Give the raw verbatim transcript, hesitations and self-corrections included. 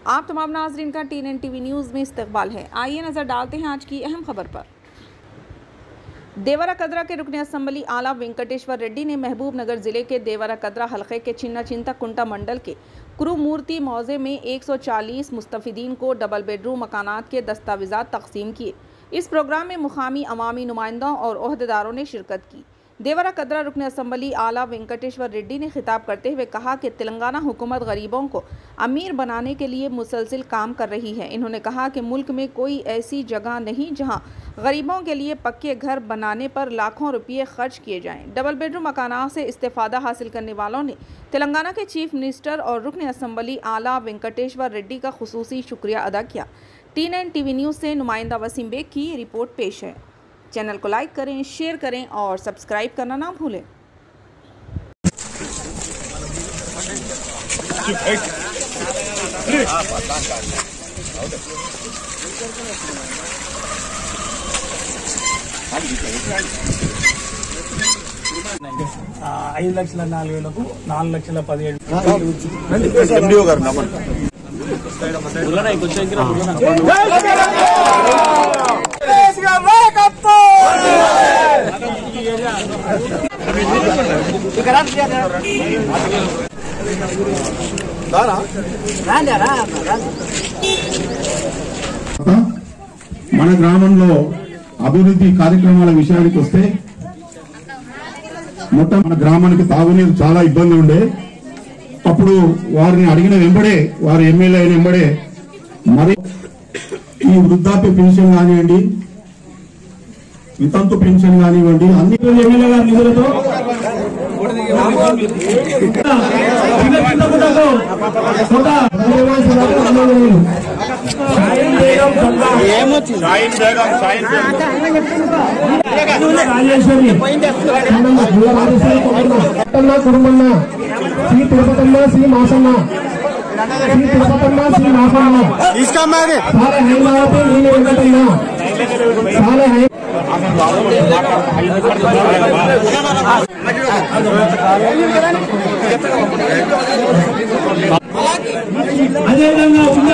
आप तमाम नाज़रीन का टी एन टीवी न्यूज़ में इस्तकबाल है। आइए नज़र डालते हैं आज की अहम खबर पर। देवरा कदरा के रुकन असम्बली आला वेंकटेश्वर रेड्डी ने महबूब नगर जिले के देवरा कदरा हल्के के चिन्ना चिंता कुंटा मंडल के कुरुमूर्ति मौजे में एक सौ चालीस मुस्तफिदीन को डबल बेडरूम मकानात के दस्तावेज़ात तकसीम किए। इस प्रोग्राम में मुकामी अवामी नुमाइंदों और ओहदेदारों ने शिरकत की। देवरा कदरा रुकन असम्बली आला वेंकटेश्वर रेड्डी ने खिताब करते हुए कहा कि तेलंगाना हुकूमत गरीबों को अमीर बनाने के लिए मुसलसिल काम कर रही है। इन्होंने कहा कि मुल्क में कोई ऐसी जगह नहीं जहां गरीबों के लिए पक्के घर बनाने पर लाखों रुपये खर्च किए जाएं। डबल बेडरूम मकानात से इस्तेफादा हासिल करने वालों ने तेलंगाना के चीफ मिनिस्टर और रुकन असम्बली आला वेंकटेश्वर रेड्डी का खुसूसी शुक्रिया अदा किया। टी एन टीवी न्यूज़ से नुमाइंदा वसीम बेग की रिपोर्ट पेश है। चैनल को लाइक करें, शेयर करें और सब्सक्राइब करना ना भूलें। ఐదు లక్షల నాలుగు వేలకు నాలుగు లక్షల పదిహేడు మన గ్రామంలో అభివృద్ధి కార్యక్రమాల విషయానికి వస్తే మొత్తం మన గ్రామానికి తాగునీరు చాలా ఇబ్బంది ఉండే. అప్పుడు వారిని అడిగిన వెంబడే వారు ఎమ్మెల్యే అయిన వెంబడే మరి ఈ వృద్ధాప్య పెన్షన్ కానివ్వండి, వితంతు పెన్షన్ కానివ్వండి, అన్ని ఎమ్మెల్యే గారి నిధులతో కుటుంబన్న శ్రీ తిరుపతమ్మ శ్రీ మాసమ్మ శ్రీ తిరుపతమ్మ శ్రీ మాసమ్మ సాలే హైమావతి నీలి వెంకటమ్మ సాలే హై అదేవిధంగా